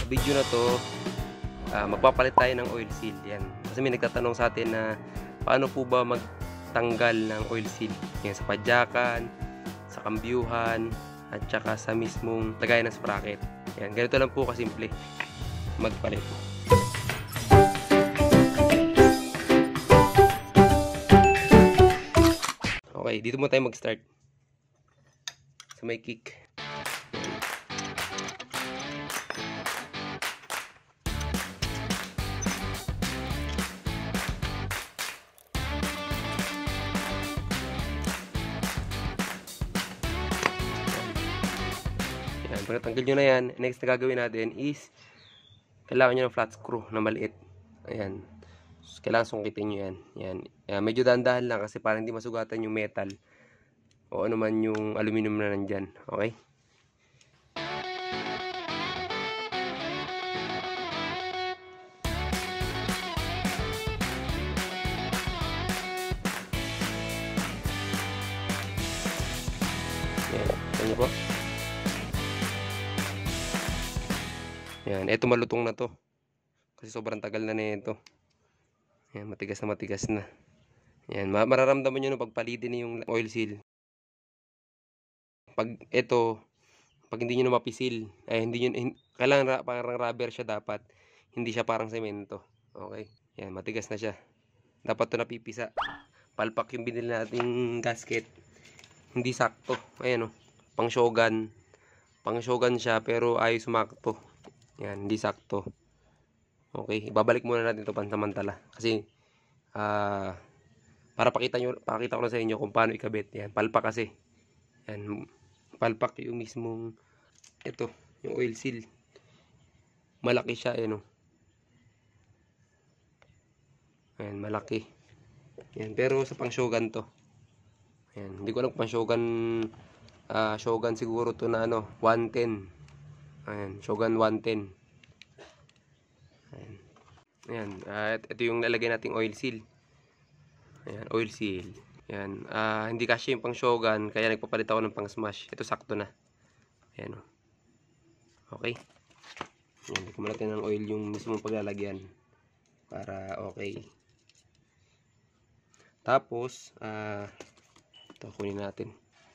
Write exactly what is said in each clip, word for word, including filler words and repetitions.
video na to, uh, magpapalit tayo ng oil seal. Yan. Kasi may nagtatanong sa atin na paano po ba magtanggal ng oil seal. Yan, sa padyakan, sa kambyuhan, at saka sa mismong lagayan ng sprocket. Yan, ganito lang po kasimple magpalit. Okay, dito mo tayo mag-start sa may kick. Yan, pag natanggal nyo na yan, next na gagawin natin is kailangan nyo ng flat screw na maliit. Ayan. So, kailangan sungkitin nyo yan. Yan. Yan. Medyo dahan-dahan lang kasi para hindi masugatan yung metal o ano man yung aluminum na nandyan. Okay? Yan. Yan po. Yan. Ito malutong na to. Kasi sobrang tagal na na ito. Yan. Matigas na matigas na. Yan. Mararamdaman nyo na pagpalitin yung oil seal. Pag ito, pag hindi nyo na mapisil, ay hindi nyo, hin, kailangan parang rubber siya dapat. Hindi siya parang semento. Okay? Yan. Matigas na siya. Dapat to napipisa. Palpak yung binili nating gasket. Hindi sakto. Ayan o. Pang shogun. Pang shogun siya pero ay sumakto. Yan. Hindi sakto. Okay. Ibabalik muna natin ito pansamantala. Kasi, ah, uh, para pakita nyo, pakita ko na sa inyo kung paano ikabit. Yan. Palpak kasi. Yan. Palpak yung mismong ito. Yung oil seal. Malaki siya. Ayan o. Ayan. Malaki. Yan. Pero sa pang shogun to. Ayan. Hindi ko alam kung pang shogun. Uh, shogun siguro to na ano. one ten. Ayan. Shogun one ten. Ayan. Ayan. Uh, ito yung lalagay nating oil seal. Ayan. Oil seal. Ayan. Uh, hindi kasi yung pang shogun. Kaya nagpapalit ako ng pang smash. Ito sakto na. Ayan o. Okay. Ayan. Lagyan natin ng oil yung mismong paglalagyan. Para okay. Tapos, ah, uh, ito kunin natin.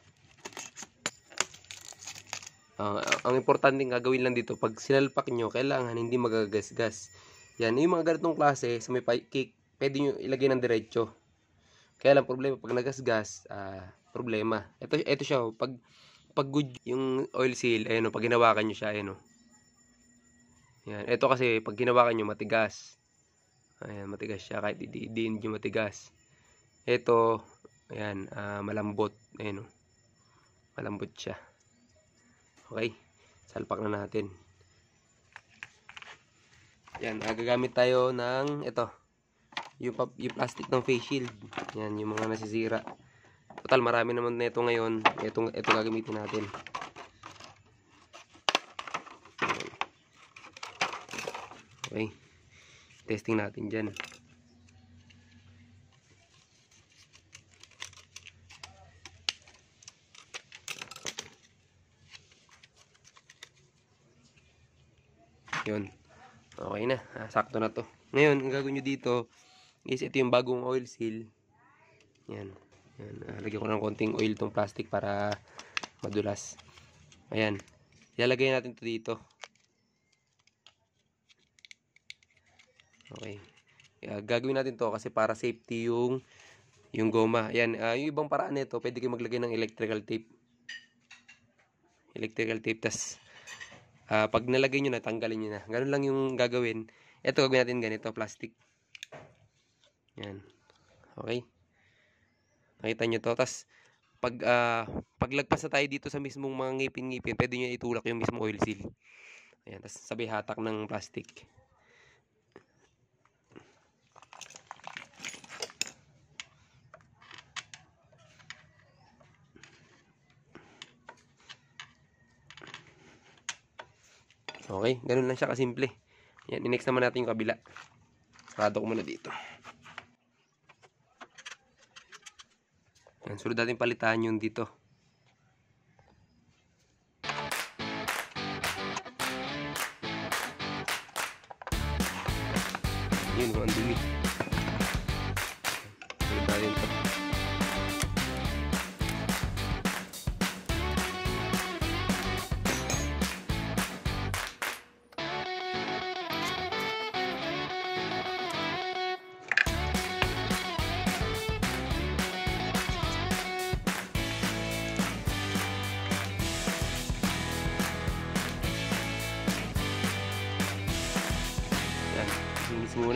Uh, ang importante gagawin lang dito, pag sinalpak nyo, kailangan hindi magagasgas. Yan, yung mga ganitong klase, sa may kick, pwede nyo ilagay ng diretso. Kaya lang problema, pag nagasgas, uh, problema. Ito, ito siya, oh, pag, pag good yung oil seal, ayun, oh, pag hinawakan nyo siya, ayun, oh. Yan, ito kasi, pag hinawakan nyo, matigas. Ayan, matigas siya, kahit hindi, hindi nyo matigas. Ito, ayan, uh, malambot. Ayan o. Malambot siya. Okay. Salpak na natin. Ayan, uh, gagamit tayo ng ito. Yung, yung plastic ng face shield. Ayan, yung mga nasisira. Total, marami naman na ito ngayon. Ito, ito gagamitin natin. Okay. Testing natin dyan. Yun. Okay na. Ah, sakto na to. Ngayon, ang gagawin nyo dito is ito yung bagong oil seal. Yan. Yan. Ah, lagyan ko ng konting oil tong plastic para madulas. Ayan. Ilalagay natin to dito. Okay. Uh, gagawin natin to kasi para safety yung yung goma. Ayan. Uh, yung ibang paraan nito, pwede kayo maglagay ng electrical tape. Electrical tape. Tas Uh, pag nalagay nyo na, tanggalin nyo na. Ganun lang yung gagawin. Ito, gagawin natin ganito, plastic. Yan. Okay. Nakita nyo to. Tapos, pag, uh, paglagpas na tayo dito sa mismong mga ngipin-ngipin, pwede nyo itulak yung mismong oil seal. Ayan. Tapos, sabay hatak ng plastic. Okay, ganun lang siya kasimple. Yan, i-next naman natin yung kabila. Sarado ko muna dito. Yan, sunod natin palitan yung dito. Yun, ang dumi. Ulit natin ito. Linis muna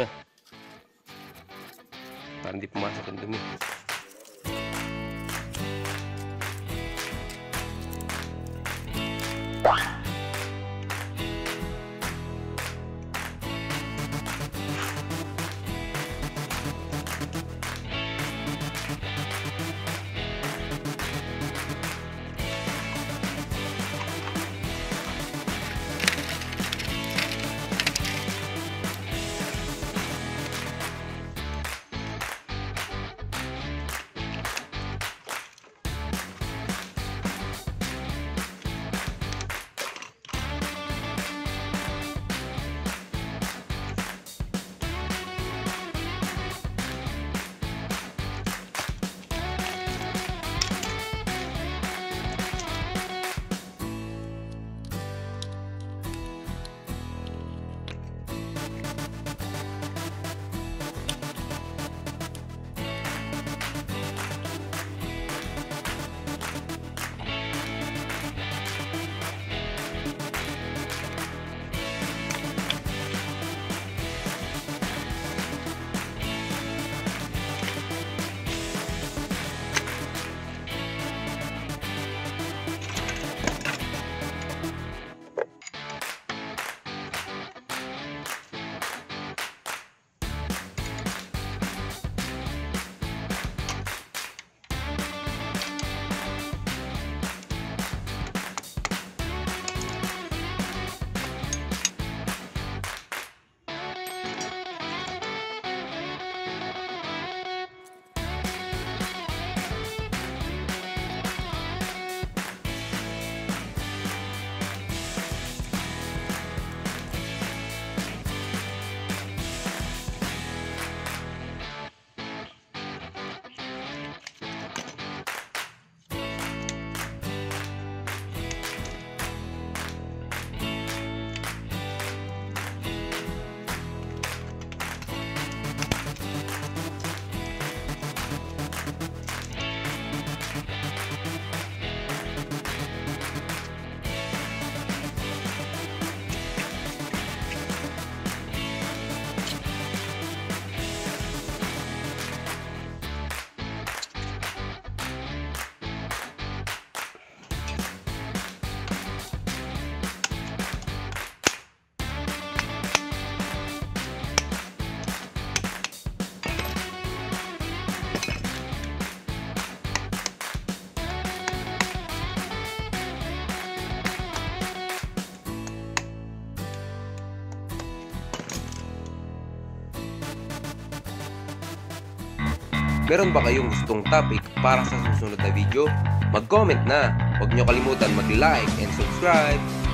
para hindi pumasok yung dumi. Meron ba kayong gustong topic para sa susunod na video? Mag-comment na! Huwag nyo kalimutan mag-like and subscribe!